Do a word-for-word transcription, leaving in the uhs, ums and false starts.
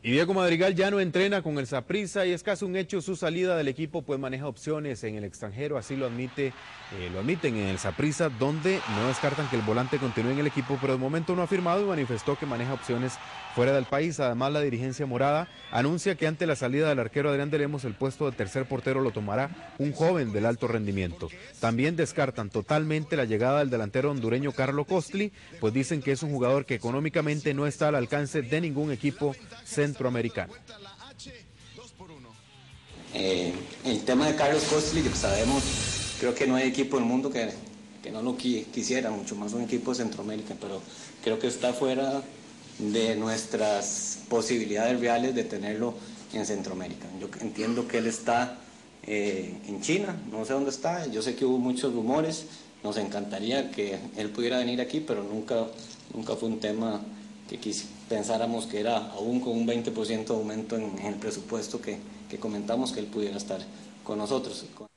Y Diego Madrigal ya no entrena con el Saprissa y es casi un hecho su salida del equipo, pues maneja opciones en el extranjero, así lo admite, eh, lo admiten en el Saprissa, donde no descartan que el volante continúe en el equipo, pero de momento no ha firmado y manifestó que maneja opciones fuera del país. Además, la dirigencia morada anuncia que ante la salida del arquero Adrián de Lemos, el puesto de tercer portero lo tomará un joven del alto rendimiento. También descartan totalmente la llegada del delantero hondureño Carlo Costli, pues dicen que es un jugador que económicamente no está al alcance de ningún equipo centroamericano. Eh, el tema de Carlos Costli, sabemos, creo que no hay equipo en el mundo que, que no lo qui quisiera, mucho más un equipo de Centroamérica, pero creo que está fuera de nuestras posibilidades reales de tenerlo en Centroamérica. Yo entiendo que él está eh, en China, no sé dónde está, yo sé que hubo muchos rumores, nos encantaría que él pudiera venir aquí, pero nunca, nunca fue un tema que quisi, pensáramos que era aún con un veinte por ciento de aumento en, en el presupuesto que, que comentamos, que él pudiera estar con nosotros.